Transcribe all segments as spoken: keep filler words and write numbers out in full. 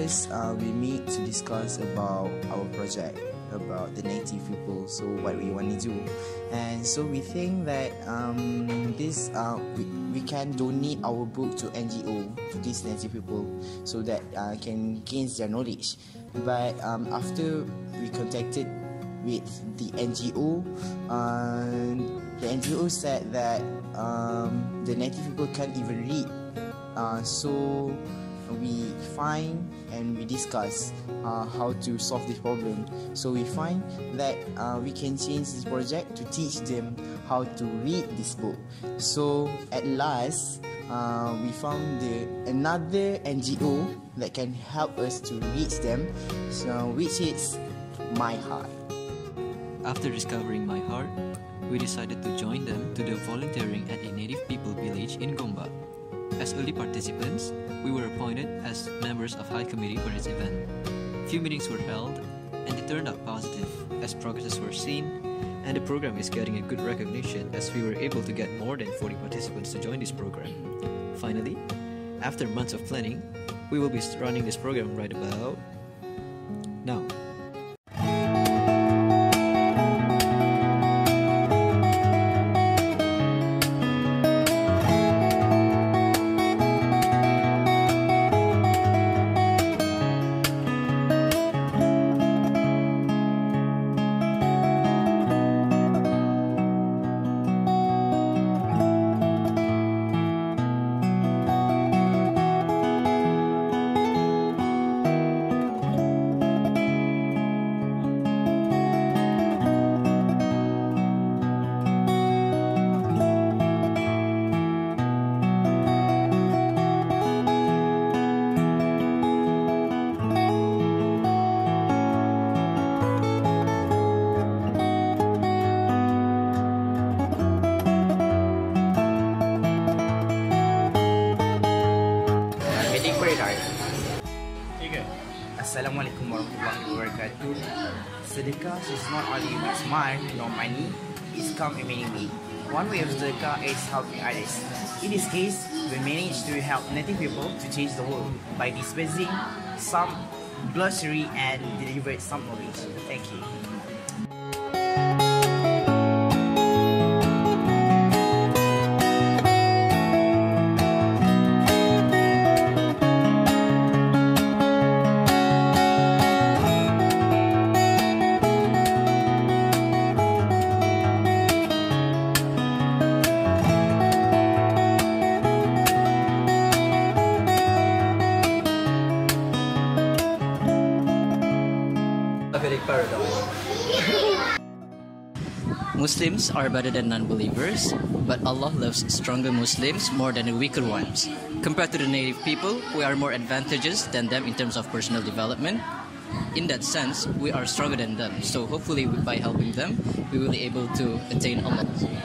first uh, we meet to discuss about our project, about the native people, so what we want to do. And so we think that um, this uh, we, we can donate our book to N G O, to these native people, so that uh, can gain their knowledge. But um, after we contacted with the N G O, uh, the N G O said that um, the native people can't even read. Uh, so we find and we discuss uh, how to solve this problem. So we find that uh, we can change this project to teach them how to read this book. So at last, uh, we found the another N G O that can help us to reach them, so which is My Heart. After discovering My Heart, we decided to join them to the volunteering at a native people village in Gombak. As early participants, we were appointed as members of High Committee for this event. Few meetings were held, and they turned out positive as progresses were seen, and the program is getting a good recognition as we were able to get more than forty participants to join this program. Finally, after months of planning, we will be running this program right about now. Assalamualaikum warahmatullahi wabarakatuh. Sedekah is not only with smile nor money, it's come in many ways. One way of sedekah is helping others. In this case, we managed to help native people to change the world by dispensing some glossary and delivered some knowledge. Thank you. Muslims are better than non-believers, but Allah loves stronger Muslims more than the weaker ones. Compared to the native people, we are more advantageous than them in terms of personal development. In that sense, we are stronger than them, so hopefully by helping them, we will be able to attain Allah.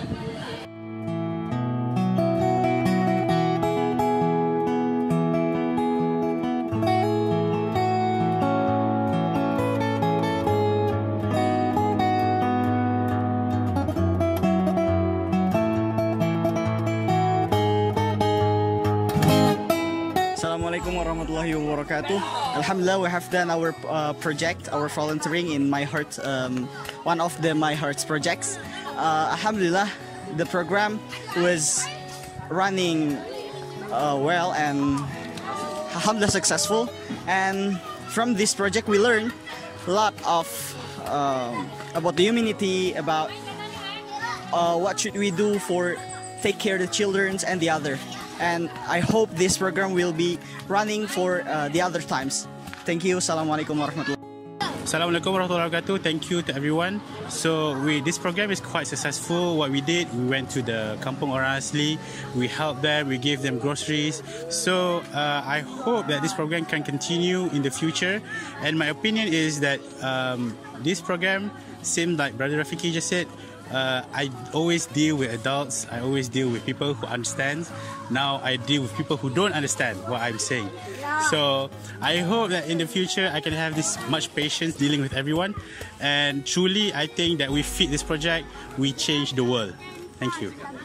Assalamualaikum warahmatullahi wabarakatuh. Alhamdulillah, we have done our uh, project, our volunteering in My Heart, um, one of the My Heart's projects. Uh, Alhamdulillah, the program was running uh, well and Alhamdulillah successful. And from this project, we learned a lot of uh, about the humanity, about uh, what should we do for take care of the children and the other. And I hope this program will be running for uh, the other times. Thank you. Assalamualaikum warahmatullahi wabarakatuh. Assalamualaikum warahmatullahi wabarakatuh. Thank you to everyone. So we, this program is quite successful. What we did, we went to the Kampung Orang Asli. We helped them. We gave them groceries. So uh, I hope that this program can continue in the future. And my opinion is that um, this program, same like Brother Rafiki just said, Uh, I always deal with adults. I always deal with people who understand. Now I deal with people who don't understand what I'm saying. So I hope that in the future I can have this much patience dealing with everyone. And truly, I think that we fit this project, we change the world. Thank you.